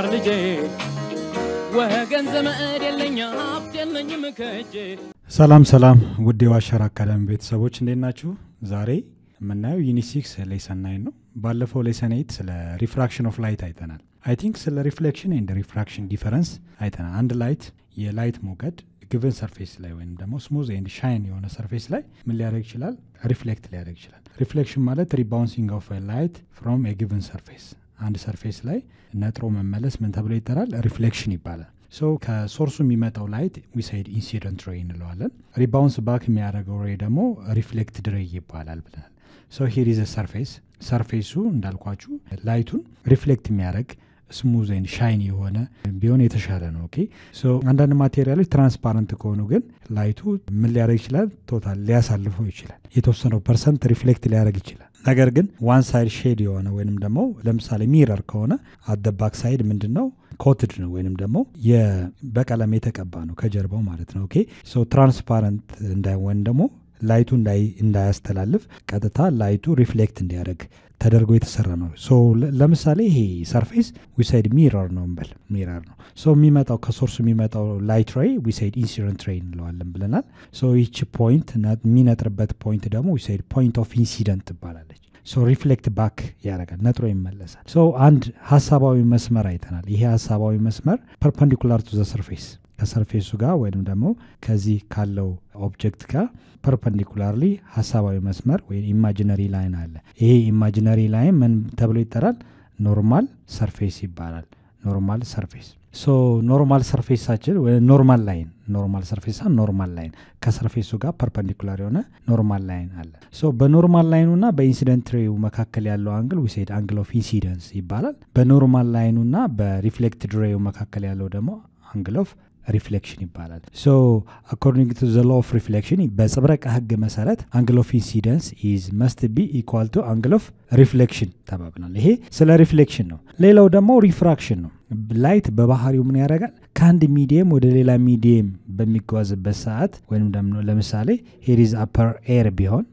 የገባር ልጄ ወገን ዘመድ የለኛ ሀብት የለኝም ከጄ ሰላም ሰላም ውድ የዋሸራ አካዳሚ ቤተሰቦች እንዴት ናችሁ? ዛሬ የምናየው ዩኒት 6 ሌሰን 9 ነው። ባለፈው ሌሰን 8 ስለ ሪፍራክሽን ኦፍ ላይት አይተናል። አይ ቲንክ ስለ ሪፍሌክሽን ኤንድ ሪፍራክሽን ዲፈረንስ አይተናል። አንድ ላይት የላይት ሞገድ given surface ላይ ወይንም ደግሞ smooth and shine የሆነ surface ላይ ምን ሊያደርግ ይችላል? ሪፍሌክት ሊያደርግ ይችላል። ሪፍሌክሽን ማለት rebouncing of a light from a given surface አንድ surface ላይ ነጥሮ መመለስ ምን ተብሎ ይጠራል? ሪፍሌክሽን ይባላል። ሶ ከሶርሱ የሚመጣው ላይት we said incident ray እንለዋለን። ሪባውንስ ባክ የሚያደርገው ሬይ ደግሞ ሪፍሌክትድ ሬይ ይባላል ብለናል። ሶ here is a surface ሰርፌሱ እንዳልኳችሁ ላይቱን ሪፍሌክት የሚያደርግ smooth and shiny የሆነ ቢሆን የተሻለ ነው። ኦኬ ሶ አንዳንድ ማቴሪያሎች ትራንስፓረንት ከሆኑ ግን ላይቱ ምን ሊያደርግ ይችላል? ቶታል ሊያሳልፈው ይችላል። የተወሰነው ፐርሰንት ሪፍሌክት ሊያደርግ ይችላል። ነገር ግን ዋን ሳይድ ሼድ የሆነ ወይንም ደግሞ ለምሳሌ ሚረር ከሆነ አት ዘ ባክ ሳይድ ምንድነው ኮትድ ነው ወይንም ደግሞ በቀለም የተቀባ ነው ከጀርባው ማለት ነው። ኦኬ ሶ ትራንስፓረንት እንዳይሆን ደግሞ ላይቱ እንዳያስተላልፍ ቀጥታ ላይቱ ሪፍሌክት እንዲያደርግ ተደርጎ የተሰራ ነው። ሶ ለምሳሌ ይሄ ሰርፌስ we said ሚረር ነው እንበል ሚረር ነው። ሶ የሚመጣው ከሶርሱ የሚመጣው ላይት ሬይ we said incident ray እንለዋለን ብለናል። ሶ each point የሚነጥርበት ፖይንት ደግሞ we said point of incident ትባላለች። ሶ ሪፍሌክት ባክ ያደርጋል ነጥሮ ይመለሳል። ሶ አንድ ሐሳባዊ መስመር አይተናል። ይሄ ሐሳባዊ መስመር perpendicular to the surface ከሰርፌሱ ጋር ወይንም ደግሞ ከዚህ ካለው ኦብጀክት ጋር ፐርፐንዲኩላርሊ ሐሳባዊ መስመር ወይ ኢማጂነሪ ላይን አለ። ይሄ ኢማጂነሪ ላይን ምን ተብሎ ይጠራል? ኖርማል ሰርፌስ ይባላል። ኖርማል ሰርፌስ ሶ ኖርማል ሰርፌሳችን ወይ ኖርማል ላይን ከሰርፌሱ ጋር ፐርፐንዲኩላር የሆነ ኖርማል ላይን አለ። ሶ በኖርማል ላይኑና በኢንሲደንት ሬው መካከል ያለው አንግል we said angle of incidence ይባላል። በኖርማል ላይኑና በሪፍሌክትድ ሬው መካከል ያለው ደግሞ angle of reflection ይባላል። so according to the law of reflection በጽብረቃ ህግ መሰረት angle of incidence is must be equal to angle of reflection ተባብናል። ይሄ ስለ ሪፍሌክሽን ነው። ሌላው ደግሞ ሪፍራክሽን ነው። ላይት በባህሪው ምን ያደርጋል? ከአንድ ሚዲየም ወደ ሌላ ሚዲየም በሚጓዝበት ሰዓት ወይንም ደግሞ ለምሳሌ here is upper air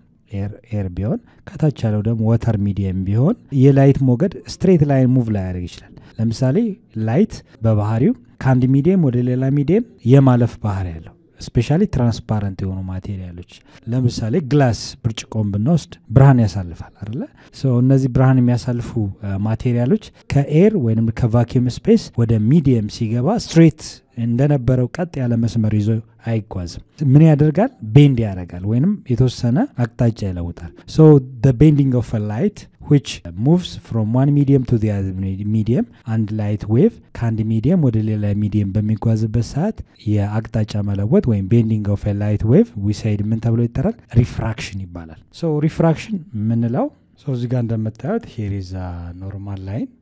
ቢሆን ከታች ያለው ደግሞ water medium ቢሆን የላይት ሞገድ ስትሬት ላይን ሙቭ ላይ ያደርግ ይችላል። ለምሳሌ ላይት በባህሪው ከአንድ ሚዲየም ወደ ሌላ ሚዲየም የማለፍ ባህሪ ያለው ስፔሻሊ ትራንስፓረንት የሆኑ ማቴሪያሎች ለምሳሌ ግላስ ብርጭቆን ብንወስድ ብርሃን ያሳልፋል አይደለ? ሶ እነዚህ ብርሃን የሚያሳልፉ ማቴሪያሎች ከኤር ወይንም ከቫኪዩም ስፔስ ወደ ሚዲየም ሲገባ ስትሬት እንደነበረው ቀጥ ያለ መስመር ይዞ አይጓዝም። ምን ያደርጋል? ቤንድ ያደርጋል ወይንም የተወሰነ አቅጣጫ ይለውጣል። so the bending of a light which moves from one medium to the other medium and light wave ከአንድ ሚዲየም ወደ ሌላ ሚዲየም በሚጓዝበት ሰዓት የአቅጣጫ መለወጥ ወይም bending of a light wave we said ምን ተብሎ ይጠራል? ሪፍራክሽን ይባላል። so ሪፍራክሽን ምንለው so እዚህ ጋር እንደምታዩት here is a normal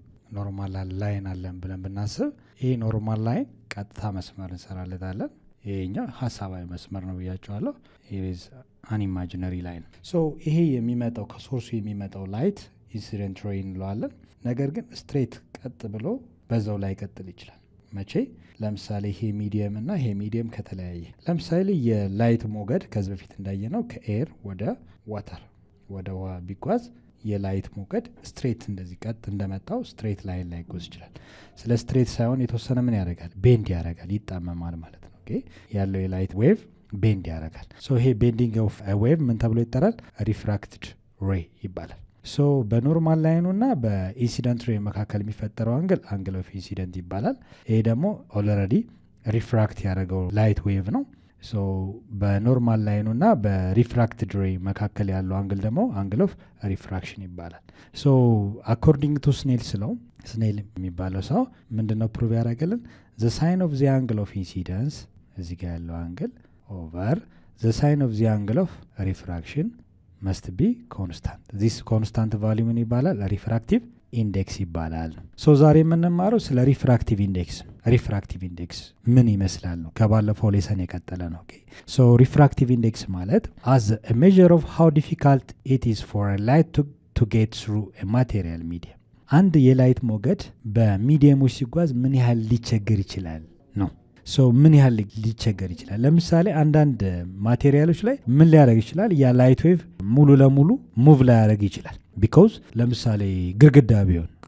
line አለን ብለን ብናስብ ይሄ ኖርማል ላይን ቀጥታ መስመር እንሰራለታለን። ይሄኛው ሐሳባዊ መስመር ነው ብያቸዋለሁ። here is an imaginary line so ይሄ የሚመጣው ከሶርሱ የሚመጣው ላይት ኢንሲደንት ሬይ እንለዋለን። ነገር ግን ስትሬት ቀጥ ብሎ በዛው ላይ ቀጥል ይችላል። መቼ? ለምሳሌ ይሄ ሚዲየም እና ይሄ ሚዲየም ከተለያየ ለምሳሌ የላይት ሞገድ ከዚህ በፊት እንዳየነው ከኤር ወደ ዋተር ወደ ውሃ ቢጓዝ የላይት ሞገድ ስትሬት እንደዚህ ቀጥ እንደመጣው ስትሬት ላይን ላይ ጎዝ ይችላል። ስለ ስትሬት ሳይሆን የተወሰነ ምን ያደርጋል? ቤንድ ያደርጋል፣ ይጣመማል ማለት ነው። ኦኬ ያለው የላይት ዌቭ ቤንድ ያደርጋል። ሶ ይሄ ቤንዲንግ ኦፍ አ ዌቭ ምን ተብሎ ይጠራል? ሪፍራክትድ ሬይ ይባላል። ሶ በኖርማል ላይኑና በኢንሲደንት ሬይ መካከል የሚፈጠረው አንግል ኦፍ ኢንሲደንት ይባላል። ይሄ ደግሞ ኦልሬዲ ሪፍራክት ያደረገው ላይት ዌቭ ነው። ሶ በኖርማል ላይኑና በሪፍራክትድ ሬይ መካከል ያለው አንግል ደግሞ አንግል ኦፍ ሪፍራክሽን ይባላል። ሶ አኮርዲንግ ቱ ስኔል የሚባለው ሰው ምንድነው ፕሩቭ ያደረገልን? the sign of the angle of incidence እዚህ ጋር ያለው አንግል over the sign of the angle of refraction must be constant. this constant value ምን ይባላል? refractive index ይባላል። ሶ ዛሬ የምንማረው ስለ refractive index ምን ይመስላል ነው። ከባለፈው ሌሰን የቀጠለ ነው። ኦኬ ሶ refractive index ማለት as a measure of how difficult it is for a light to get through a material medium አንድ የላይት ሞገድ በሚዲየም ውስጥ ሲጓዝ ምን ያህል ሊቸገር ይችላል ነው። ሶ ምን ያህል ሊቸገር ይችላል? ለምሳሌ አንዳንድ ማቴሪያሎች ላይ ምን ሊያደርግ ይችላል? ያ ላይት ዌቭ ሙሉ ለሙሉ ሙቭ ላይ ያደርግ ይችላል። because ለምሳሌ ግርግዳ ቢሆን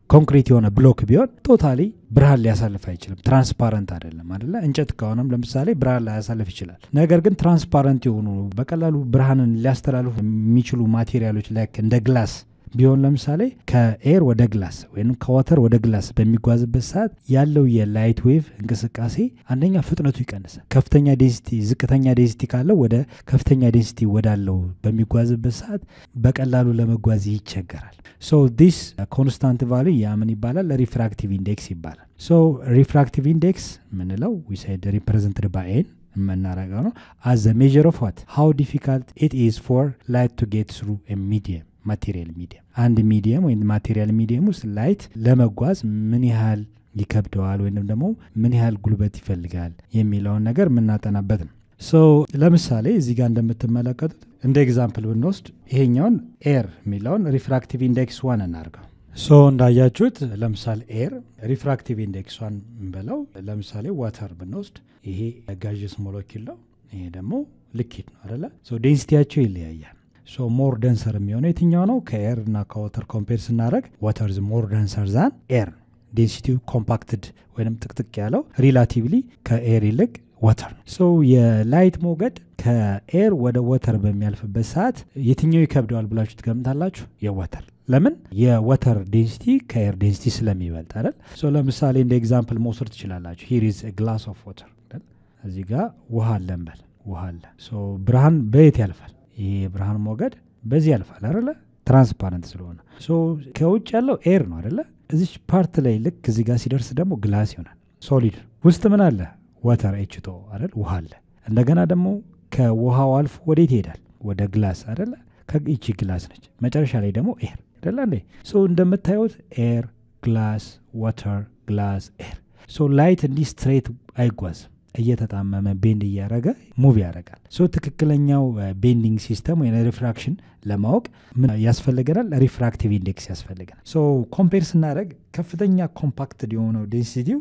ኮንክሪት የሆነ ብሎክ ቢሆን ቶታሊ ብርሃን ሊያሳልፍ አይችልም ትራንስፓረንት አይደለም አይደለ እንጨት ከሆነም ለምሳሌ ብርሃን ሊያሳልፍ ይችላል ነገር ግን ትራንስፓረንት የሆኑ በቀላሉ ብርሃንን ሊያስተላልፉ የሚችሉ ማቴሪያሎች ላይክ እንደ ግላስ ቢሆን ለምሳሌ ከኤር ወደ ግላስ ወይንም ከዋተር ወደ ግላስ በሚጓዝበት ሰዓት ያለው የላይት ዌቭ እንቅስቃሴ አንደኛ ፍጥነቱ ይቀንሳል ከፍተኛ ዴንሲቲ ዝቅተኛ ዴንሲቲ ካለው ወደ ከፍተኛ ዴንሲቲ ወዳለው በሚጓዝበት ሰዓት በቀላሉ ለመጓዝ ይቸገራል so this constant value ያምን ይባላል refractive index ይባላል so refractive index ምንለው we said represented by n ምናረጋው ነው as a measure of what how difficult it is for light to get through a medium material medium and medium ወይ material medium ውስጥ ላይት ለመጓዝ ምን ያህል ይከብደዋል ወይንም ደግሞ ምን ያህል ጉልበት ይፈልጋል የሚለውን ነገር ምናጠናበት ነው so ለምሳሌ እዚህ ጋር እንደምትመለከቱት እንደ ኤግዛምፕል ብንወስድ ይሄኛውን ኤር የሚለውን ሪፍራክቲቭ ኢንዴክስ 1 እናርገው so እንዳያችሁት ለምሳሌ ኤር ሪፍራክቲቭ ኢንዴክስ 1 እንበለው ለምሳሌ ዋተር ብንወስድ ይሄ ጋዥስ ሞለኪል ነው ይሄ ደግሞ ሊኪድ ነው አይደለ so ዴንሲቲያቸው ይለያያል so more denser የሚሆነው የትኛው ነው ከኤር እና ከዋተር ኮምፔር ስናደርግ water is more denser than air density compacted ወይንም ጥቅጥቅ ያለው relatively ከኤር ይልቅ water so የላይት ሞገድ ከኤር ወደ water በሚያልፍበት ሰዓት የትኛው ይከብደዋል ብላችሁ ትገምታላችሁ የዋተር ለምን የዋተር ዴንሲቲ ከኤር ዴንሲቲ ስለሚበልጥ አይደል so ለምሳሌ እንደ ኤግዛምፕል መውሰድ ትችላላችሁ here is a glass of water እዚህ ጋር ውሃ አለ እንበል ውሃ አለ so ብርሃን በየት ያልፋል ይሄ ብርሃን ሞገድ በዚህ ያልፋል አይደለ ትራንስፓረንት ስለሆነ ሶ ከውጭ ያለው ኤር ነው አይደለ እዚህ ፓርት ላይ ልክ እዚህ ጋር ሲደርስ ደግሞ ግላስ ይሆናል ሶሊድ ውስጥ ምን አለ ዋተር H2O አይደል ውሃ አለ እንደገና ደግሞ ከውሃው አልፎ ወዴት ይሄዳል ወደ ግላስ አይደለ ከእቺ ግላስ ነች መጨረሻ ላይ ደግሞ ኤር አይደለ እንዴ ሶ እንደምታዩት ኤር ግላስ ዋተር ግላስ ኤር ሶ ላይት እንዲ ስትሬት አይጓዝም እየተጣመመ ቤንድ ያረጋ ሙቭ ያረጋል ሶ ትክክለኛው ቤንዲንግ ሲስተም ወይ ሪፍራክሽን ለማወቅ ምን ያስፈልገናል ሪፍራክቲቭ ኢንዴክስ ያስፈልገናል ሶ ኮምፔር ስናደርግ ከፍተኛ ኮምፓክትድ የሆነው ዴንሲቲው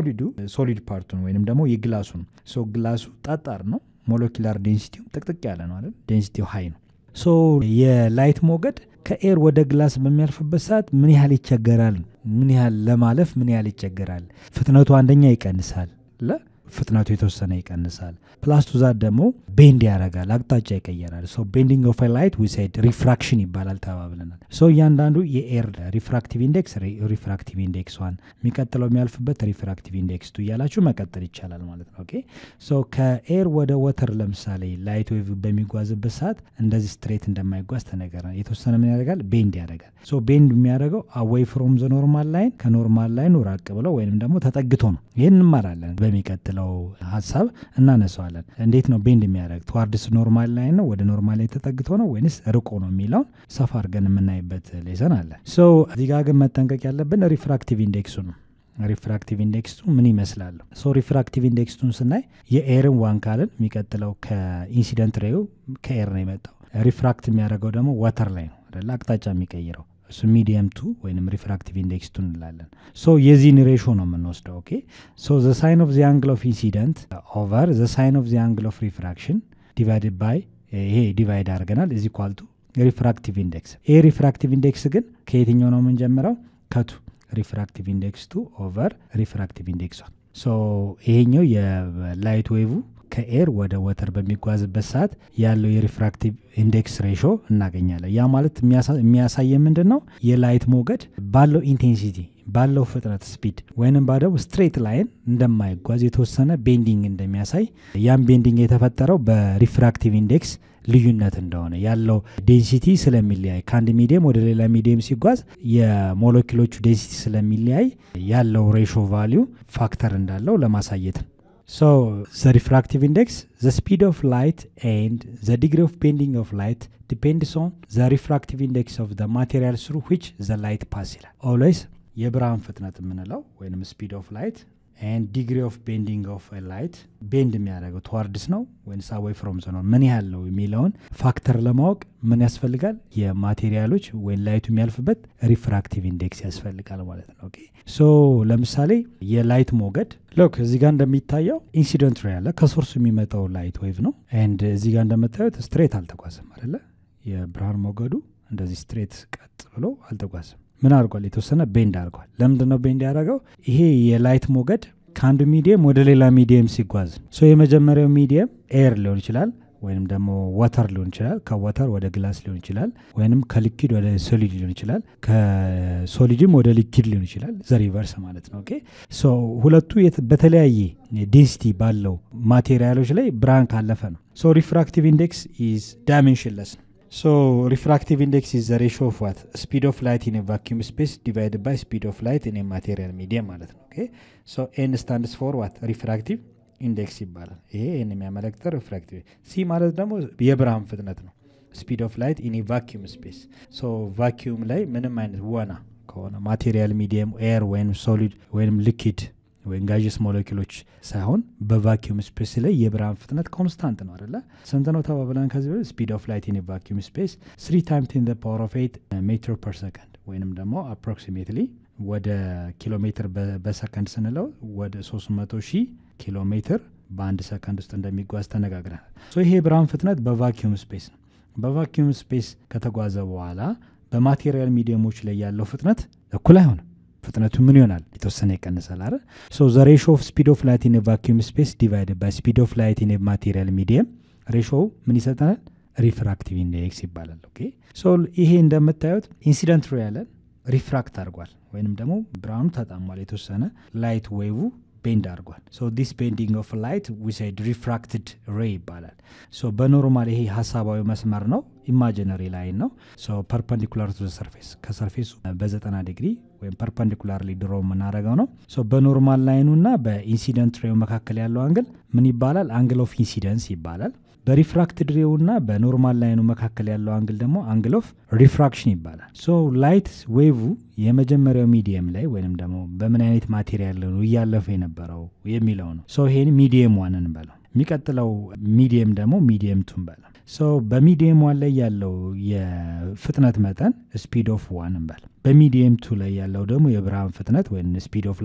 ሶሊድ ፓርቱን ወይንም ደግሞ የግላሱን ሶ ግላሱ ጠጣር ነው ሞለኪላር ዴንሲቲው ጥቅጥቅ ያለ ነው አይደል ዴንሲቲው ሃይ ነው ሶ የላይት ሞገድ ከኤር ወደ ግላስ በሚያልፍበት ሰዓት ምን ያህል ይቸገራል ምን ያህል ለማለፍ ምን ያህል ይቸገራል ፍጥነቱ አንደኛ ይቀንሳል ፍጥነቱ የተወሰነ ይቀንሳል ፕላስ ቱ ዛት ደግሞ ቤንድ ያረጋል አቅጣጫ ይቀየራል ሶ ቤንዲንግ ኦፍ ላይት we said refraction ይባላል ተባብለናል ሶ ያንዳንዱ የኤር ሪፍራክቲቭ ኢንዴክስ ሪፍራክቲቭ ኢንዴክስ 1 የሚቀጥለው የሚያልፍበት ሪፍራክቲቭ ኢንዴክስ 2 ያላችሁ መቀጠል ይቻላል ማለት ነው ኦኬ ሶ ከኤር ወደ ዋተር ለምሳሌ ላይት ዌቭ በሚጓዝበት ሰዓት እንደዚህ ስትሬት እንደማይጓዝ ተነገረን የተወሰነ ምን ያደርጋል ቤንድ ያደርጋል ሶ ቤንድ የሚያደርገው away from the normal line ከኖርማል ላይኑ ራቅ ብለው ወይንም ደግሞ ተጠግቶ ነው ይሄን እንማራለን በሚቀጥለው ሐሳብ እናነሳዋለን እንዴት ነው ቤንድ የሚያደርግ towards normal line ነው ወደ ኖርማል ላይ ተጠግቶ ነው ወይንስ ርቆ ነው የሚለው ሰፋ አድርገን የምናይበት ሌሰን አለ ሶ እዚህ ጋር ግን መጠንቀቅ ያለብን ሪፍራክቲቭ ኢንዴክሱ ነው ሪፍራክቲቭ ኢንዴክስ ምን ይመስላል ሶ ሪፍራክቲቭ ኢንዴክስ ስናይ የኤርን ዋን ካልን የሚቀጥለው ከኢንሲደንት ሬው ከኤር ነው የመጣው ሪፍራክት የሚያደርገው ደግሞ ዋተር ላይ ነው አይደል አቅጣጫ የሚቀይረው so medium 2 ወይንም refractive index 2 እንላለን so የዚህን ሬሾ ነው የምንወስደው ኦኬ so the sine of the angle of incident over the sine of the angle of refraction divided by ይሄ ዲቫይድ አድርገናል is equal to refractive index ይሄ refractive index ግን ከየትኛው ነው የምንጀምረው ከቱ refractive index 2 over refractive index 1 so ይሄኛው የላይት ዌቭ ከኤር ወደ ዋተር በሚጓዝበት ሰዓት ያለው የሪፍራክቲቭ ኢንዴክስ ሬሾ እናገኛለን ያ ማለት የሚያሳየ ምንድነው የላይት ሞገድ ባለው ኢንቴንሲቲ ባለው ፍጥነት ስፒድ ወይንም ባለው ስትሬት ላይን እንደማይጓዝ የተወሰነ ቤንዲንግ እንደሚያሳይ ያን ቤንዲንግ የተፈጠረው በሪፍራክቲቭ ኢንዴክስ ልዩነት እንደሆነ ያለው ዴንሲቲ ስለሚለያይ ካንድ ሚዲየም ወደ ሌላ ሚዲየም ሲጓዝ የሞለኪውሎቹ ዴንሲቲ ስለሚለያይ ያለው ሬሾ ቫልዩ ፋክተር እንዳለው ለማሳየት So the refractive index, the speed of light and the degree of bending of light depends on the refractive index of the material through which the light passes. Always የብርሃን ፍጥነት የምንለው ወይንም speed of light and degree of bending of a light bend የሚያደርገው towards ነው ወይስ away from the ነው ምን ያህል ነው የሚለውን ፋክተር ለማወቅ ምን ያስፈልጋል የማቴሪያሎች ወይ ላይቱ የሚያልፍበት ሪፍራክቲቭ ኢንዴክስ ያስፈልጋል ማለት ነው ኦኬ ሶ ለምሳሌ የላይት ሞገድ ሎክ እዚህ ጋር እንደሚታየው ኢንሲደንት ሬ ያለ ከሶርሱ የሚመጣው ላይት ዌቭ ነው and እዚህ ጋር እንደምታዩት ስትሬት አልተጓዘም አይደለ የብርሃን ሞገዱ እንደዚህ ስትሬት ቀጥ ብሎ አልተጓዘም ምን አድርጓል የተወሰነ ቤንድ አድርጓል ለምንድነው ቤንድ ያደረገው ይሄ የላይት ሞገድ ከአንዱ ሚዲየም ወደ ሌላ ሚዲየም ሲጓዝ ሶ የመጀመሪያው ሚዲየም ኤር ሊሆን ይችላል ወይንም ደግሞ ዋተር ሊሆን ይችላል ከዋተር ወደ ግላስ ሊሆን ይችላል ወይንም ከሊኩዊድ ወደ ሶሊድ ሊሆን ይችላል ከሶሊድም ወደ ሊኩዊድ ሊሆን ይችላል ዘሪቨርስ ማለት ነው ኦኬ ሶ ሁለቱ በተለያየ ዴንሲቲ ባለው ማቴሪያሎች ላይ ብርሃን ካለፈ ነው ሶ ሪፍራክቲቭ ኢንዴክስ ኢዝ ዳይሜንሽንለስ So refractive index is the ratio of what? Speed of light in a vacuum space divided by speed of light in a material medium ማለት ነው okay so n stands for what? Refractive index ይባላል ይሄ n የሚያመለክተው refractive c ማለት ደግሞ የብርሃን ፍጥነት ነው speed of light in a vacuum space so vacuum ላይ ምንም አይነት ወና ከሆነ ማቴሪያል ሚዲየም ኤር ወይም ሶሊድ ወይም ሊኩዊድ ወይም ጋዥስ ሞለኪውሎች ሳይሆን በቫኪዩም ስፔስ ላይ የብርሃን ፍጥነት ኮንስታንት ነው አይደለ ስንት ነው ተባብለን ከዚህ ስፒድ ኦፍ ላይት ኢን ቫኪዩም ስፔስ 3 times 10 the power of 8 meter per second ወይንም ደግሞ approximately ወደ ኪሎ ሜትር በሰከንድ ስንለው ወደ 300,000 ኪሎ ሜትር በአንድ ሰከንድ ውስጥ እንደሚጓዝ ተነጋግረናል ሶ ይሄ ብርሃን ፍጥነት በቫኪዩም ስፔስ ነው በቫኪዩም ስፔስ ከተጓዘ በኋላ በማቴሪያል ሚዲየሞች ላይ ያለው ፍጥነት እኩል አይሆንም ፍጥነቱ ምን ይሆናል የተወሰነ ይቀንሳል አይደል so the ratio of speed of light in a vacuum space divided by speed of light in a material medium ratio ምን ይሰጣል refractive index ይባላል ኦኬ so ይሄ እንደምታዩት ኢንሲደንት ሬይ ያለ ሪፍራክት አድርጓል ወይንም ደግሞ ብርሃኑ ተጣሟል የተወሰነ ላይት ዌቭ ቤንድ አድርጓል so this bending of light we said refracted ray ይባላል so በኖርማል ይሄ ሐሳባዊ መስመር ነው imaginary line ነው so perpendicular to the surface ከሰርፌሱ በ90 ዲግሪ ወይም perpendicularly ድሮ የምናደርገው ነው so በኖርማል ላይኑና በኢንሲደንት ሬው መካከል ያለው አንግል ምን ይባላል አንግል ኦፍ ኢንሲደንስ ይባላል በሪፍራክትድ ሬውና በኖርማል ላይኑ መካከል ያለው አንግል ደግሞ አንግል ኦፍ ሪፍራክሽን ይባላል so light wave የመጀመሪያው ሚዲየም ላይ ወይንም ደግሞ በምን አይነት ማቴሪያል ነው ያለፈ የነበረው የሚለው ነው so ይሄን ሚዲየም 1 እንበለው የሚቀጥለው ሚዲየም ደግሞ ሚዲየም 2 እንበለው so በሚዲየም 1 ላይ ያለው የፍጥነት መጠን speed of 1 እንበል በሚዲየም 2 ላይ ያለው ደግሞ የብርሃን ፍጥነት ወይንም speed of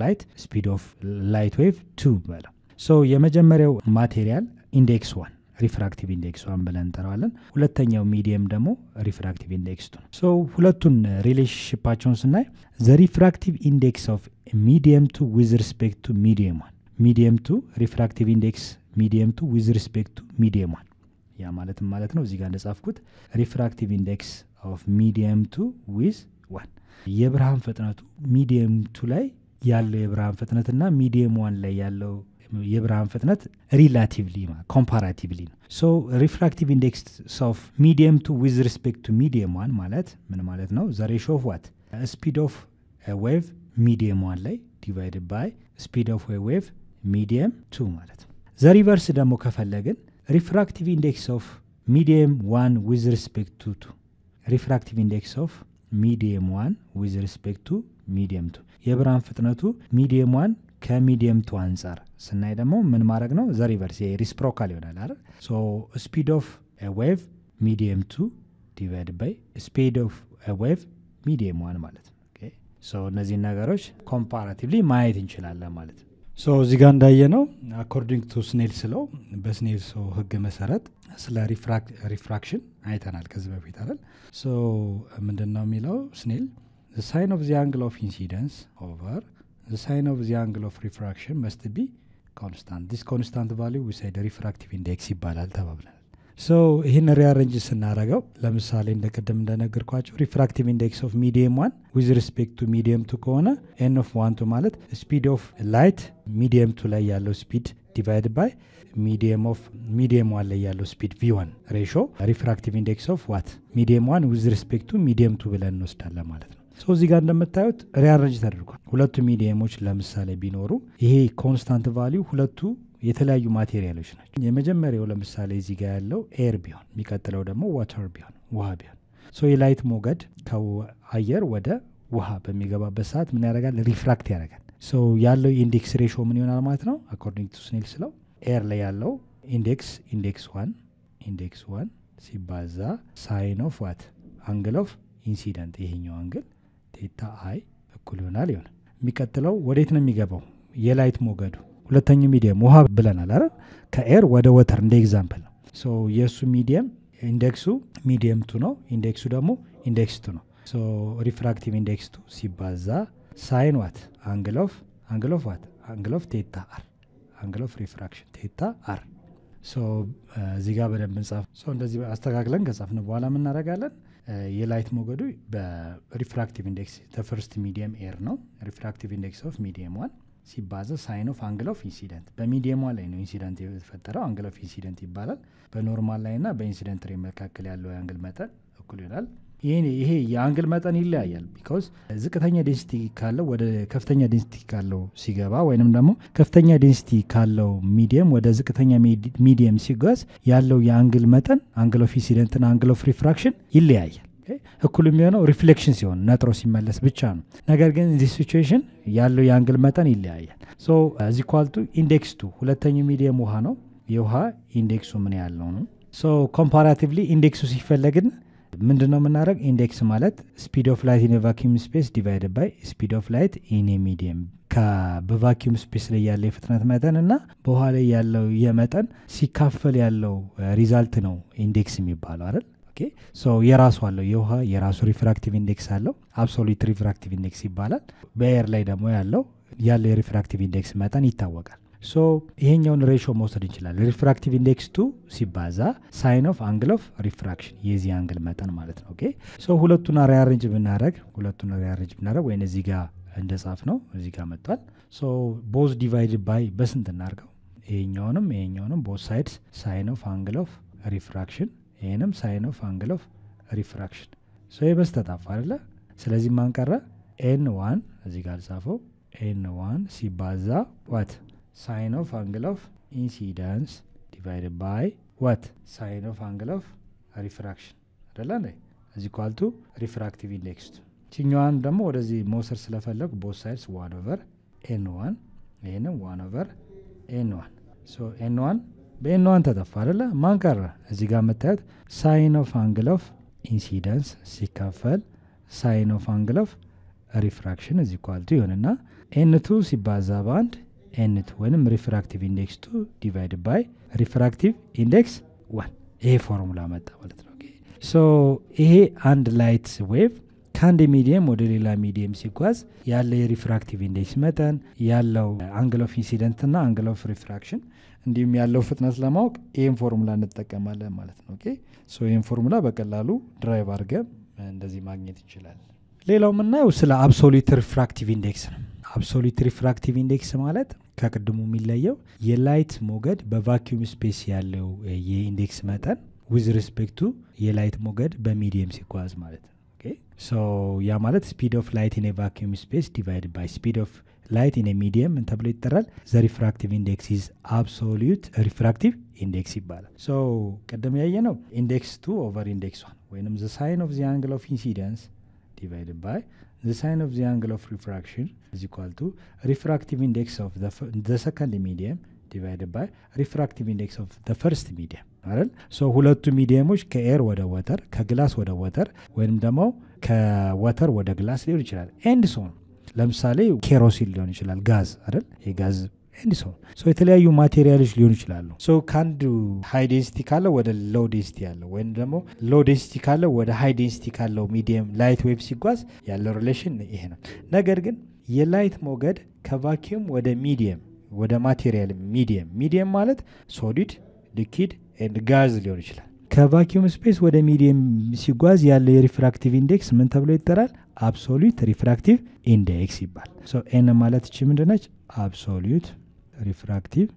light wave 2 እንበለው so የመጀመሪያው ማቴሪያል ኢንዴክስ 1 refractive index 1 ብለን እንጠራዋለን ሁለተኛው ሚዲየም ደግሞ refractive index 2 so ሁለቱን ሪሌሽንሺፓቸውን ስናይ the refractive index of medium 2 with respect to medium 1 medium 2 refractive index medium 2 with respect to medium 1 ያ ማለት ነው እዚህ ጋር እንደጻፍኩት refractive index of medium 2 with 1 የብርሃን ፍጥነቱ medium 2 ላይ ያለው የብርሃን ፍጥነትና medium 1 ላይ ያለው የብርሃን ፍጥነት relatively comparatively so refractive index of medium 2 with respect to medium 1 ማለት ምን ማለት ነው the ratio of what speed of a wave medium 1 ላይ divided by speed of a wave medium 2 ማለት the reverse ደግሞ ከፈለግን refractive index of medium 1 with respect to 2 refractive index of medium 1 with respect to medium 2 የብርሃን ፍጥነቱ medium 1 ከሚዲየም 2 አንፃር ስናይ ደግሞ ምን ማድረግ ነው ዘ ሪቨርስ ሪስፕሮካል ይሆናል አይደል ሶ ስፒድ ኦፍ a wave medium 2 divided by speed of a wave medium 1 ማለት ነው ኦኬ ሶ እነዚህ ነገሮች ኮምፓራቲቭሊ ማየት እንችላለን ማለት ነው ሶ እዚህ ጋር እንዳየነው according to Snell's law በስኔልስ ህግ መሰረት ስለ ሪፍራክሽን አይተናል ከዚህ በፊት አይደል ሶ ምንድነው የሚለው ስኔል the sign of the angle of incidence over the sign of the angle of refraction must be constant this constant value we say the refractive index ይባላል ተባብለን so ይሄን ሪአሬንጅ ስናደርገው ለምሳሌ እንደቀደም እንደነገርኳችሁ refractive index of medium 1 with respect to medium 2 ከሆነ n of 1 ማለት speed of light medium 2 ላይ ያለው speed divided by medium 1 ላይ ያለው speed v1 ratio refractive index of what medium 1 with respect to medium 2 ብለን እንወስዳለን ማለት ነው so እዚህ ጋር እንደምታዩት ሪአሬንጅ ተደርጓል ሁለቱ ሚዲየሞች ለምሳሌ ቢኖሩ ይሄ ኮንስታንት ቫልዩ ሁለቱ የተለያዩ ማቴሪያሎች ናቸው የመጀመሪያው ለምሳሌ እዚህ ጋር ያለው ኤር ቢሆን የሚቀጥለው ደግሞ ዋተር ቢሆን ውሃ ቢሆን so የላይት ሞገድ ከአየር ወደ ውሃ በሚገባበት ሰዓት ምን ያደርጋል ሪፍራክት ያደርጋል so ያለው ኢንዴክስ ሬሽዮ ምን ይሆናል ማለት ነው according to Snell's law ኤር ላይ ያለው ኢንዴክስ 1 ሲባዛ ሳይን ኦፍ ዋት አንግል ኦፍ ኢንሲደንት ይሄኛው አንግል ቴታ አይ እኩል ይሆናል የሚቀጥለው ወዴት ነው የሚገባው የላይት ሞገዱ ሁለተኛው ሚዲየም ውሃ ብለናል አይደል ከኤር ወደ ዋተር እንደ ኤግዛምፕል ነው so የሱ ሚዲየም ኢንዴክሱ ሚዲየም 2 ነው ኢንዴክሱ ደግሞ ኢንዴክስ 2 ነው so refractive index 2 ሲባዛ sin what angle of what angle of theta r angle of refraction theta r so እዚህ ጋር በደንብ እንጻፍ so እንደዚህ አስተካክለን ከጻፍን በኋላ ምን እናደርጋለን የላይት ሞገዱ በሪፍራክቲቭ ኢንዴክስ the first medium air ነው refractive index of medium 1 ሲባዛ sin of angle of incident በሚዲየም ላይ ነው ኢንሲደንት የተፈጠረው angle of incident ይባላል በኖርማል ላይና በኢንሲደንት ሬ መካከል ያለው አንግል መጠን እኩል ይሆናል ይሄ የአንግል መጠን ይለያያል because ዝቅተኛ ዴንሲቲ ካለው ወደ ከፍተኛ ዴንሲቲ ካለው ሲገባ ወይንም ደግሞ ከፍተኛ ዴንሲቲ ካለው ሚዲየም ወደ ዝቅተኛ ሚዲየም ሲጓዝ ያለው የአንግል መጠን አንግል ኦፍ ኢንሲደንት እና አንግል ኦፍ ሪፍራክሽን ይለያያል እኩል የሚሆነው ሪፍሌክሽን ሲሆን ነጥሮ ሲመለስ ብቻ ነው ነገር ግን in this situation ያለው የአንግል መጠን ይለያያል so is equal to index 2 ሁለተኛው ሚዲየም ውሃ ነው የውሃ ኢንዴክሱ ምን ያለው ነው so comparatively ኢንዴክሱ ሲፈለግን ምንድነው የምናደርግ ኢንዴክስ ማለት speed of light in a vacuum space divided by speed of light in a medium በቫኪዩም ስፔስ ላይ ያለው የፍጥነት መጠን እና በኋላ ያለው የመጠን ሲካፈል ያለው ሪዛልት ነው ኢንዴክስ የሚባለው አይደል ኦኬ ሶ የራሱ አለው የውሃ የራሱ ሪፍራክቲቭ ኢንዴክስ አለው አብሶሉት ሪፍራክቲቭ ኢንዴክስ ይባላል በኤር ላይ ደግሞ ያለው የሪፍራክቲቭ ኢንዴክስ መጠን ይታወቃል so ይሄኛውን ሬሽዮ መውሰድ እንችላለን refractive index 2 ሲባዛ sin of angle of refraction የዚህ አንግል መጠን ማለት ነው ኦኬ so ሁለቱን ሪአሬንጅ ብናደርግ ወይን እዚህ ጋር እንደጻፍ ነው እዚህ ጋር መጥቷል so both divided by በስንት እናርገው ይሄኛውንም both sides sin of angle of refraction ይሄንም sin of angle of refraction so ይበስተጣፋ አይደለ ስለዚህ ማን ቀረ n1 እዚህ ጋር ጻፈው n1 ሲባዛ what sin of angle of incidence divided by what sin of angle of refraction አይደለ is equal to refractive index ቲኛዋን ደግሞ ወደዚህ መውሰድ ስለፈለኩ both sides 1 over n1 ይሄንም 1 over n1 so n1 በn1 ተጠፋ አይደለ ማን ቀረ እዚህ ጋር መታየት sin of angle of incidence ሲካፈል sin of angle of refraction is equal to ይሆንና n2 ሲባዛ በአንድ n2 ወይንም refractive index 2 divided by refractive index 1 ይሄ ፎርሙላ መጣ ማለት ነው so ይሄ አንድ ላይት ዌቭ ከአንድ ሚዲየም ወደ ሌላ ሚዲየም ሲጓዝ ያለ የሪፍራክቲቭ ኢንዴክስ መጠን ያለው አንግል ኦፍ ኢንሲደንት እና አንግል ኦፍ ሪፍራክሽን እንዲሁም ያለው ፍጥነት ለማወቅ ይሄን ፎርሙላ እንጠቀማለን ማለት ነው ኦኬ so ይሄን ፎርሙላ በቀላሉ ድራይቭ አድርገን እንደዚህ ማግኘት እንችላለን ሌላው ምናየው ስለ አብሶሉት ሪፍራክቲቭ ኢንዴክስ ነው አብሶሉት ሪፍራክቲቭ ኢንዴክስ ማለት ከቅድሙ የሚለየው የላይት ሞገድ በቫኪዩም ስፔስ ያለው የኢንዴክስ መጠን with respect to የላይት ሞገድ በሚዲየም ሲጓዝ ማለት ነው okay so ያ ማለት speed of light in a vacuum space divided by speed of light in a medium ተብሎ ይጠራል the refractive index is absolute refractive index ይባላል so ቀደም ያየነው index 2 over index 1 ወይንም the sine of the angle of incidence divided by the sine of the angle of refraction is equal to refractive index of the second medium divided by refractive index of the first medium አይደል so ሁለቱ ሚዲየሞች ከኤር ወደ ወተር ከግላስ ወደ ወተር ወይንም ደግሞ ከወተር ወደ ግላስ ሊሆን ይችላል ኤንድ ሶ ለምሳሌ ኬሮሲን ሊሆን ይችላል ጋዝ አይደል የጋዝ ኤንድ ሶ የተለያዩ ማቴሪያሎች ሊሆኑ ይችላሉ so ካንዱ ሃይ ዴንሲቲ ካለው ወደ ሎው ዴንሲቲ ያለው ወይንም ደግሞ ሎው ዴንሲቲ ካለው ወደ ሃይ ዴንሲቲ ካለው ሚዲየም ላይት ዌቭ ሲጓዝ ያለው ሪሌሽን ይሄ ነው ነገር ግን የላይት ሞገድ ከቫኪዩም ወደ ሚዲየም ወደ ማቴሪያል ሚዲየም ማለት ሶሊድ ሊኩዊድ ኤንድ ጋዝ ሊሆን ይችላል ከቫኪዩም ስፔስ ወደ ሚዲየም ሲጓዝ ያለው የሪፍራክቲቭ ኢንዴክስ ምን ተብሎ ይጠራል አብሶሉት ሪፍራክቲቭ ኢንዴክስ ይባላል so n ማለት እቺ ምንድነች አብሶሉት ሪፍራክቲቭ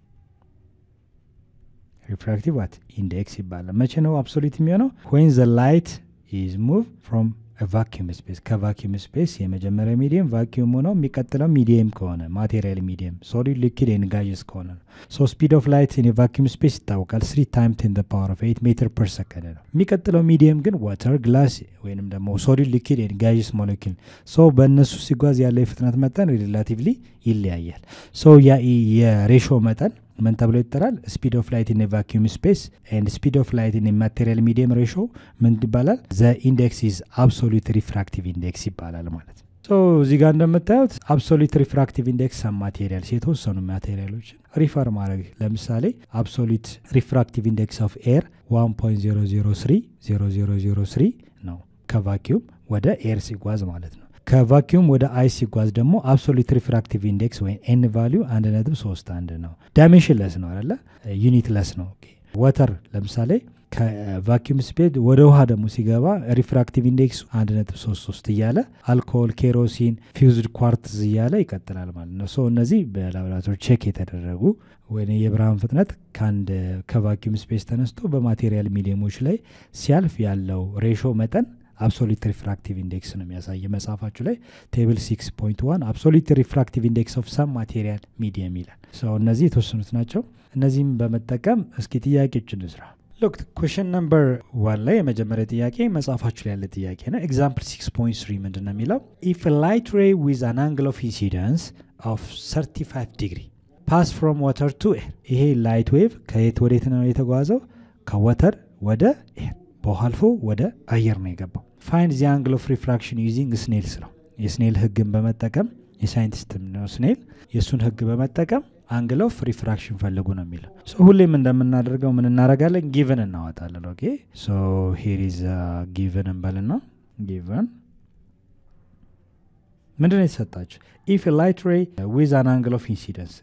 what index ይባላል መቼ ነው አብሶሉት የሚሆነው when the light is moved from a vacuum space ከቫኪዩም ስፔስ የመጀመሪያ ሚዲየም ቫኪዩም ሆኖ የሚቀጥለው ሚዲየም ከሆነ ማቴሪያል ሚዲየም solid liquid and gaseous ከሆነ so speed of light in a vacuum space ይታወቃል 3 times 10 the power of 8 meter per second ነው የሚቀጥለው ሚዲየም ግን water glass ወይንም ደግሞ solid liquid and gaseous molecule so በእነሱ ሲጓዝ ያለው የፍጥነት መጠን ሪሌቲቭሊ ይለያያል so የሬሽዮ መጠን ምን ተብሎ ይጠራል speed of light in a vacuum space and speed of light in a material medium ratio ምን ይባላል the index is absolute refractive index ይባላል ማለት so እዚህ ጋር እንደምታዩት absolute refractive index some materials የተወሰኑ ማቴሪያሎች ሪፈር ማድረግ ለምሳሌ absolute refractive index of air 1.003 ነው ከቫኪዩም ወደ ኤር ሲጓዝ ማለት ነው ከቫኪዩም ወደ አይስ ሲጓዝ ደግሞ አብሶሉት ሪፍራክቲቭ ኢንዴክስ ወይ ኤን ቫልዩ 1.31 ነው ዳይሜንሽንለስ ነው አይደለ ዩኒትለስ ነው ዋተር ለምሳሌ ከቫኪዩም ስፔድ ወደ ውሃ ደግሞ ሲገባ ሪፍራክቲቭ ኢንዴክስ 1.33 እያለ አልኮሆል ኬሮሲን ፊውዝድ ኳርትዝ እያለ ይቀጥላል ማለት ነው ሶ እነዚህ በላቦራቶሪ ቼክ የተደረጉ ወይ የብርሃን ፍጥነት ካንድ ከቫኪዩም ስፔስ ተነስቶ በማቴሪያል ሚዲየሞች ላይ ሲያልፍ ያለው ሬሾ መጠን absolute refractive index ነው የሚያሳየው መጻፋችሁ ላይ ቴብል 6.1 absolute refractive index of some material medium ይላል ሶ እነዚህ የተወሰኑት ናቸው እነዚህም በመጠቀም እስኪ ጥያቄዎችን እንስራ look question number 1 ላይ የመጀመሪያ ጥያቄ መጻፋችሁ ላይ ያለ ጥያቄ ነው example 6.3 ምንድነው የሚለው if a light ray with an angle of incidence of 35 degree pass from water to air ይሄ light wave ከየት ወዴት ነው የተጓዘው ከዋተር ወደ air በኋልፎ ወደ አየር ነው የገባው find the angle of refraction using Snell's law የስኔል ህግን በመጠቀም የሳይንቲስት ነው ስኔል የሱን ህግ በመጠቀም angle of refraction ፈልጉ ነው የሚለው so ሁሌም እንደምናደርገው ምን እናደርጋለን given እናወጣለን ኦኬ so here is a given እንበልና given ምንድነው የተሰጣችሁ if a light ray with an angle of incidence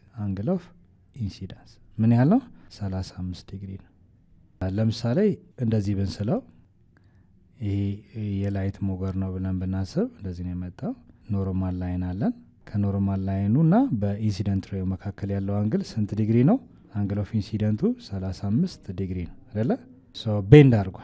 ምን ያህል ነው 35 ዲግሪ ነው ለምሳሌ እንደዚህ ብንስለው ይሄ የላይት ሞገር ነው ብለን ብናስብ እንደዚህ ነው የመጣው ኖርማል ላይን አለን ከኖርማል ላይኑና በኢንሲደንት ሬው መካከል ያለው አንግል ስንት ዲግሪ ነው አንግል ኦፍ ኢንሲደንቱ 35 ዲግሪ ነው አይደለ ሶ ቤንድ አድርጓል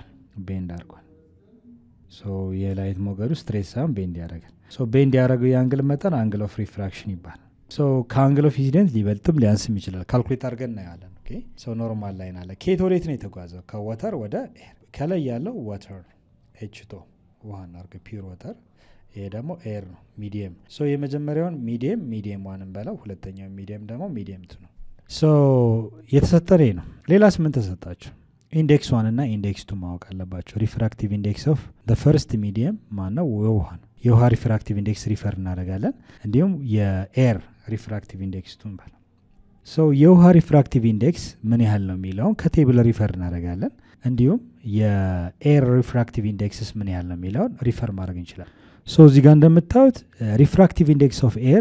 ሶ የላይት ሞገሩ ስትሬት ሳይሆን ቤንድ ያደርጋል ሶ ቤንድ ያደረገው የአንግል መጠን አንግል ኦፍ ሪፍራክሽን ይባላል ሶ ከአንግል ኦፍ ኢንሲደንት ሊበልጥም ሊያንስም ይችላል ካልኩሌት አድርገን እናያለን ኦኬ ሶ ኖርማል ላይን አለ ከየት ወዴት ነው የተጓዘው ከዋተር ወደ ኤር ከላይ ያለው ዋተር H2 ውሃ ነው ፒውር ዋተር ይሄ ደግሞ ኤር ነው ሚዲየም ሶ የመጀመሪያውን ሚዲየም 1 እንበለው ሁለተኛው ሚዲየም ደግሞ ሚዲየም 2 ነው ሶ የተሰጠረ ነው ሌላስ ምን ተሰጣችሁ ኢንዴክስ 1 እና ኢንዴክስ 2 ማወቅ አለባችሁ ሪፍራክቲቭ ኢንዴክስ ኦፍ the first medium ማነው ውሃ ነው የውሃ ሪፍራክቲቭ ኢንዴክስ ሪፈር እናደርጋለን እንዲሁም የኤር ሪፍራክቲቭ ኢንዴክስ 2 እንበለው ሶ የውሃ ሪፍራክቲቭ ኢንዴክስ ምን ያህል ነው የሚለው ከቴብል ሪፈር እናደርጋለን እንዲሁም የኤር ሪፍራክቲቭ ኢንዴክስስ ምን ያህል ነው የሚለው ሪፈር ማድረግ እንችላለን ሶ እዚህ ጋር እንደምታዩት ሪፍራክቲቭ ኢንዴክስ ኦፍ ኤር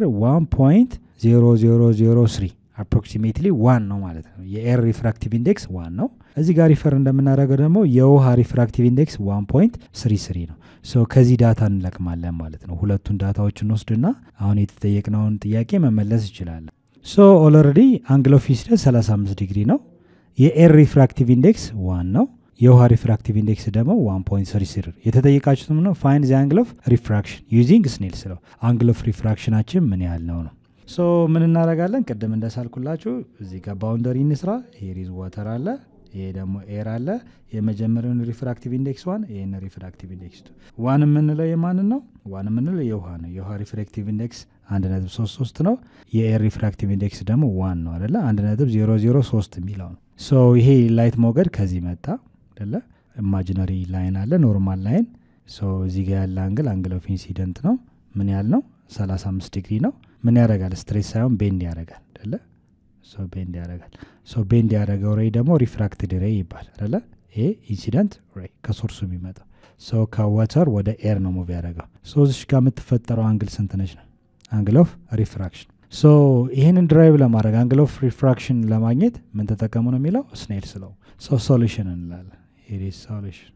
1.0003 approximately 1 ነው ማለት ነው የኤር ሪፍራክቲቭ ኢንዴክስ 1 ነው እዚህ ጋር ሪፈር እንደምናደርገው ደግሞ የውሃ ሪፍራክቲቭ ኢንዴክስ 1.33 ነው ሶ ከዚህ ዳታ እንለቅማለን ማለት ነው ሁለቱን ዳታዎችን ወስድና አሁን የተጠየቅነውን ጥያቄ መመለስ ይችላል ሶ ኦልሬዲ አንግል ኦፍ ኢንሲደንስ 35 ዲግሪ ነው የኤር ሪፍራክቲቭ ኢንዴክስ 1 ነው የውሃ ሪፍራክቲቭ ኢንዴክስ ደግሞ 1.33 የተጠየቃችሁት ነው find the angle of refraction using Snell's law angle of refractionአችን ምን ያህል ነው ሶ ምን እናደርጋለን ቅድም እንደሳልኩላችሁ እዚህ ጋር ባውንደሪ እንስራ here is water አለ ይሄ ደግሞ ኤር አለ የመጀመሪያውን ሪፍራክቲቭ ኢንዴክስ 1 ይሄን ሪፍራክቲቭ ኢንዴክስ 2 1 ምንለው የማን ነው 1 ምንለው የውሃ ነው የውሃ ሪፍራክቲቭ ኢንዴክስ 1.33 ነው የኤር ሪፍራክቲቭ ኢንዴክስ ደግሞ 1 ነው አይደለ 1.003 የሚለው ነው ሶ ይሄ ላይት ሞገድ ከዚህ መጣ አይደለ ኢማጂነሪ ላይን አለ ኖርማል ላይን ሶ እዚህ ጋር ያለ አንግል ኦፍ ኢንሲደንት ነው ምን ያህል ነው 35 ዲግሪ ነው ምን ያደርጋል ስትሬት ሳይሆን ቤንድ ያደርጋል አይደለ ሶ ቤንድ ያደርጋል ሶ ቤንድ ያደረገው ሬይ ደግሞ ሪፍራክትድ ሬይ ይባላል አይደለ ይሄ ኢንሲደንት ሬይ ከሶርሱ የሚመጣው ሶ ከዋተር ወደ ኤር ነው ሙቭ ያደርጋው ሶ እዚህ ጋር የምትፈጠረው አንግል ስንት ነች ነው አንግል ኦፍ ሪፍራክሽን ሶ ይሄንን ድራይቭ ለማድረግ አንግል ኦፍ ሪፍራክሽን ለማግኘት ምን ተጠቀሙ ነው የሚለው Snell's law ሶ ሶሉሽን እንላለን here is solution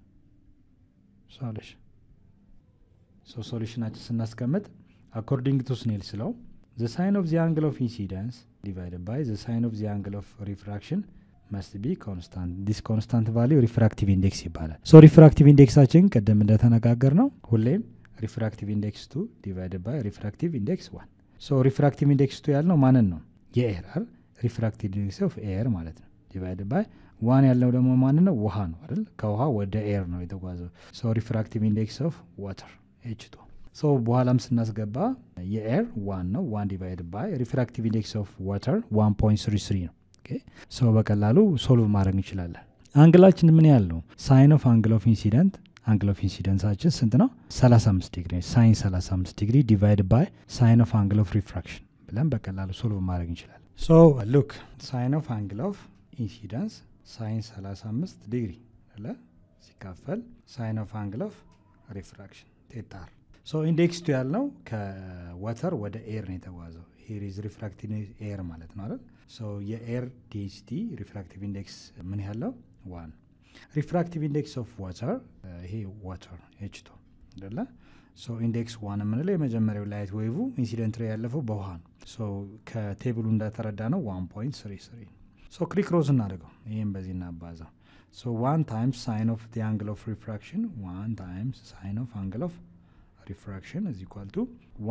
ሶ ሶሉሽናችን ስናስቀምጥ according to Snell's law the sine of the angle of incidence divided by the sine of the angle of refraction must be constant this constant value refractive index ይባላል ሶ refractive indexአችን ቀደም እንደተነጋገር ነው ሁሌም refractive index 2 divided by refractive index 1 ሶ refractive index 2 ያልነው ማንን ነው የኤር refractive index of air ማለት ነው divided by 1 ያልነው ደግሞ ማንን ነው ውሃ ነው አይደል ከውሃ ወደ ኤር ነው የተጓዘው ሶ refractive index of water H2 ሶ በኋላም ስናስገባ የኤር 1 ነው 1 divided by refractive index of water 1.33 ነው ኦኬ ሶ በቀላሉ ሶልቭ ማድረግ እንችላለን አንግላችን ምን ያህል ነው sin of angle of incident angle of incidence ስንት ነው 35 ዲግሪ sin 35 ዲግሪ divided by sin of angle of refraction ብለን በቀላሉ ሶልቭ ማድረግ እንችላለን so look sin of angle of incidence sin 35 ዲግሪ አለ ሲካፈል sin of angle of refraction theta r so index to ያልነው ከwater ወደ air ነው የተጓዘው here is refracting air ማለት ነው አይደል so የair density refractive index ምን ያለው 1 refractive index of water ይሄ water h2 አይደለ so index 1 ምንለው የመጀመሪያው light wave incident ray ያለፈው በውሃ ነው so ከቴብሉ እንደተረዳ ነው 1.33 so click cross እናደርገው ይሄን በዚህ እናባዛው so 1 times sine of the angle of refraction 1 times sine of angle of refraction is equal to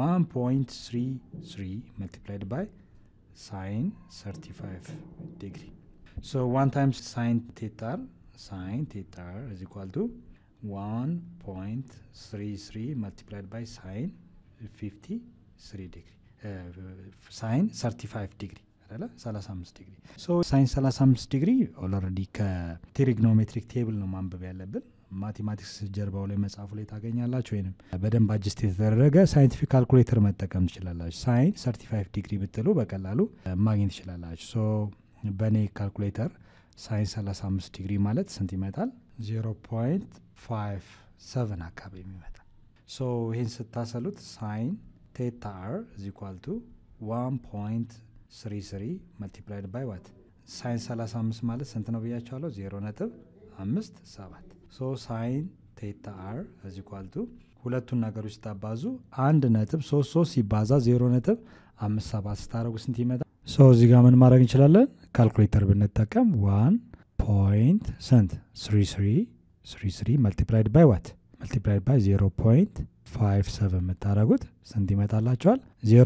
1.33 multiplied by sine 35 degree so 1 times sine theta is equal to 1.33 multiplied by sine 53 degree sine 35 degree 35 degree so sine 35 degree already ከትሪግኖሜትሪክ ቴብል ነው ማንበብ ያለብን ማቴማቲክስ ጀርባው ላይ መጻፉ ላይ ታገኛላችሁ ወይንም በደንብ አጀስት የተደረገ ሳይንቲፊክ ካልኩሌተር መጠቀም ትችላላችሁ ሳይን 35 ዲግሪ ብትሉ በቀላሉ ማግኘት ትችላላችሁ ሶ በኔ ካልኩሌተር ሳይን 35 ዲግሪ ማለት ስንት ይመጣል 0.57 አካባቢ ይመጣል ሶ ይሄን ስታሰሉት ሳይን ቴታ r is equal to 1.33 multiplied by what ሳይን 35 ማለት ስንት ነው ብያችኋለሁ 0.57 so sin theta r is equal to ሁለቱን ነገሮች ታባዙ 1.33 ሲባዛ 0.57 ስታረጉ ስንት ይመጣል so እዚህ ጋር ምን ማድረግ እንችላለን ካልኩሌተር ብንጠቀም 1.33 multiplied by what multiplied by 0.57 መታረጉት ስንት ይመጣላችኋል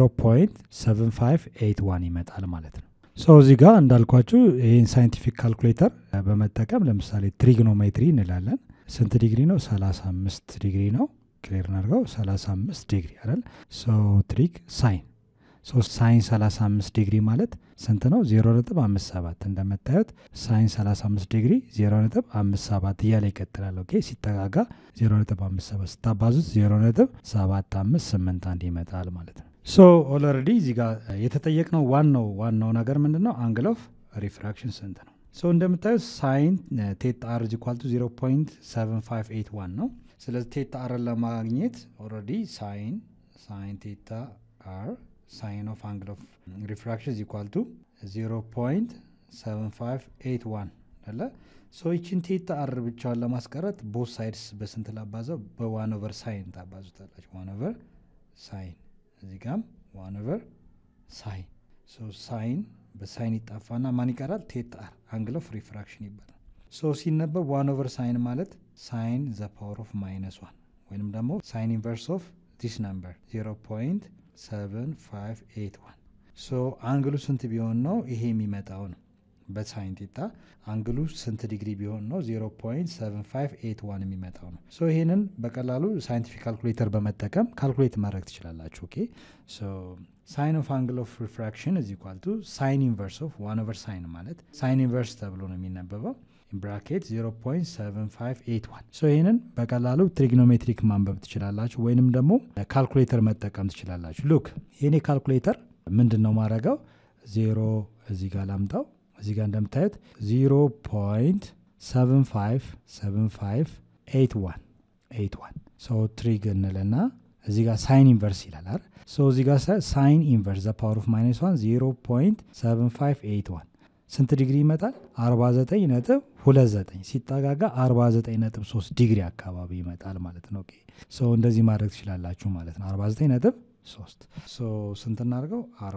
0.7581 ይመጣል ማለት ነው so እዚህ ጋር እንዳልኳችሁ ይሄን ሳይንቲፊክ ካልኩሌተር በመጠቀም ለምሳሌ ትሪግኖሜትሪ እንላለን ስንት ዲግሪ ነው 35 ዲግሪ ነው ክሊር እናድርገው 35 ዲግሪ አይደል so ትሪግ ሳይን so ሳይን 35 ዲግሪ ማለት ስንት ነው 0.57 እንደምታዩት ሳይን 35 ዲግሪ 0.57 እያለ ይቀጥላል ኦኬ ሲጠጋጋ 0.57 ስታባዙት 0.7581 ይመጣል ማለት ነው so already እዚህ ጋር የተጠየቅነው ዋናው ነገር ምንድነው angle of refraction ስንት ነው so እንደምታዩት sin theta r is equal to 0.7581 ነው ስለዚህ theta r ለማግኘት already sin theta r sin of angle of refraction is equal to 0.7581 አይደለ so ይችን theta r ብቻውን ለማስቀረት both sides በስንት ላባዛው በ1 over sin ታባዙታላችሁ 1 over sin እዚህ ጋር 1 over sin so sin በሳይን ይጣፋና ማን ይቀራል theta r angle of refraction ይባላል so ሲነበብ 1 over sin ማለት sin the power of -1 ወይንም ደግሞ sin inverse of this number 0.7581 so አንግሉ ስንት ቢሆን ነው ይሄ የሚመጣው ነው በሳይን theta አንግሉ ስንት ዲግሪ ቢሆን ነው 0.7581 የሚመጣው ነው so ይሄንን በቀላሉ ሳይንቲፊክ ካልኩሌተር በመጠቀም ካልኩሌት ማድረግ ትችላላችሁ ኦኬ so sin of angle of refraction is equal to sin inverse of 1 over sin ማለት sin inverse ተብሎ ነው የሚነበበው in bracket 0.7581 so ይሄንን በቀላሉ ትሪግኖሜትሪክ ማንበብ ትችላላችሁ ወይንም ደግሞ ካልኩሌተር መጠቀም ትችላላችሁ look የኔ ካልኩሌተር ምንድነው ማረጋው 0 እዚህ ጋር ላምጣው እዚህ ጋር እንደምታዩት 0.7581 so trig እንለና እዚህ ጋር sin inverse ይላል አይደል so እዚህ ጋር sin inverse the power of -1 0.7581 ስንት ዲግሪ ይመጣል 49.29 ሲጣጋጋ 49.3 ዲግሪ አካባቢ ይመጣል ማለት ነው ኦኬ so እንደዚህ ማድረግ ትችላላችሁ ማለት ነው 49.3 so ስንት እናርገው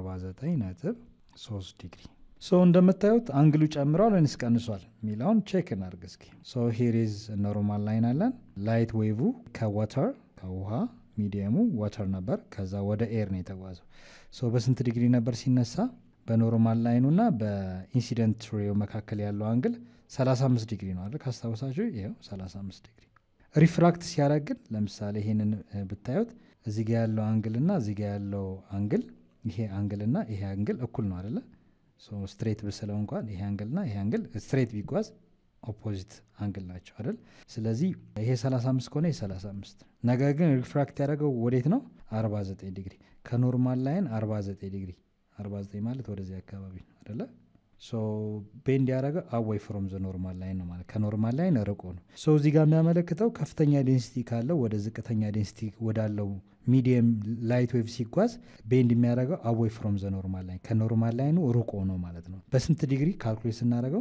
49.3 ዲግሪ so እንደምታዩት አንግሉ ጨምሯል ወይስ ቀንሷል ሚላውን ቼክ እናርግ እስኪ so here is normal line አለን light wave ከwater ከውሃ ሚዲየሙ water ነበር ከዛ ወደ air ነው የተጓዘው so በስንት ዲግሪ ነበር ሲነሳ በኖርማል ላይኑና በኢንሲደንት ሬው መካከል ያለው አንግል 35 ዲግሪ ነው አይደል ካስታውሳችሁ ይሄው 35 ዲግሪ ሪፍራክት ሲያደርግ ለምሳሌ ይሄንን ብታዩት እዚህ ጋር ያለው አንግልና እዚህ ጋር ያለው አንግል ይሄ አንግልና ይሄ አንግል እኩል ነው አይደል so straight በሰለው እንኳን ይሄ አንግልና ይሄ አንግል straight ቢጓዝ ኦፖዚት አንግል ናቸው አይደል ስለዚህ ይሄ 35 ከሆነ ይሄ 35 ነገር ግን ሪፍራክት ያደረገው ወዴት ነው 49 ዲግሪ ከኖርማል ላይን 49 ዲግሪ 49 ማለት ወደዚህ አካባቢ አይደለ ሶ ቤንድ ያደረገ away from the normal line ነው ማለት ከኖርማል ላይን ርቆ ነው ሶ እዚህ ጋር የሚያመለክተው ከፍተኛ ዴንሲቲ ካለው ወደ ዝቅተኛ ዴንሲቲ ወዳለው ሚዲየም ላይት ዌቭ ሲጓዝ ቤንድ የሚያደርገው away from the normal line ከኖርማል ላይኑ ርቆ ነው ማለት ነው በስንት ዲግሪ ካልኩሌት ስናደርገው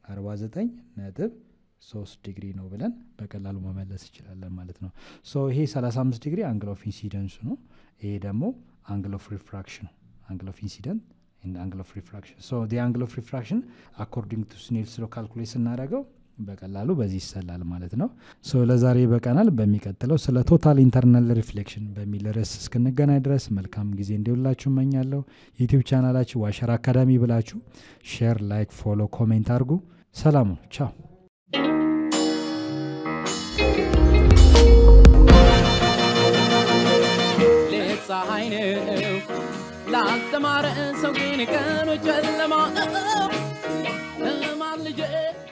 49.3 ዲግሪ ነው ብለን በቀላሉ መመለስ ይችላል ማለት ነው ሶ ይሄ 35 ዲግሪ አንግል ኦፍ ኢንሲደንስ ነው ይሄ ደግሞ angle of refraction angle of incidence and angle of refraction so the angle of refraction according to Snell's law calculate ስናደርገው በቀላሉ በዚህ ይሰላል ማለት ነው ሶ ለዛሬ በቀናል በሚቀጥለው ስለ ቶታል ኢንተርናል ሪፍሌክሽን በሚል ርዕስ እስክንገናኝ ድረስ መልካም ጊዜ እንዲውላችሁ እመኛለሁ ዩቲዩብ ቻናላችን ዋሸር አካዳሚ ብላችሁ ሼር ላይክ ፎሎ ኮሜንት አድርጉ ሰላም ቻው ፀሐይ ነው ላስተማረ ሰው ግን ቀኑ ጨለማ